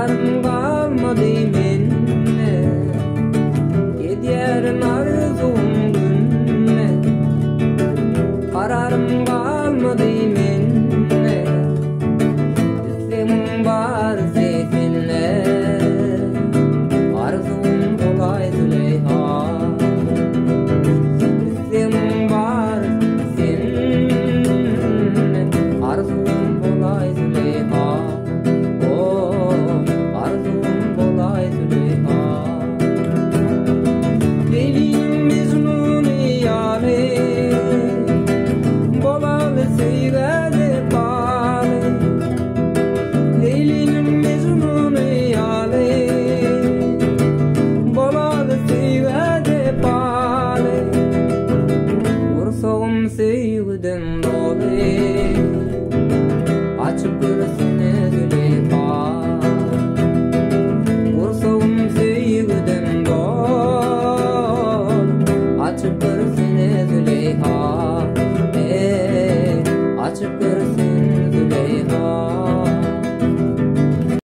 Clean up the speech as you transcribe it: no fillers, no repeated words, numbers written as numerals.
Kararım kalmadı menne, giderim arzum günne. Kararım kalmadı menne, izlemim var seninle. Arzum olay Züleyha, izlemim var seninle. Arzum olay Züleyha. Sevdim dolayı açıp görsene Züleyha. Kursağım sevdim dolayı açıp görsene Züleyha. Açıp görsene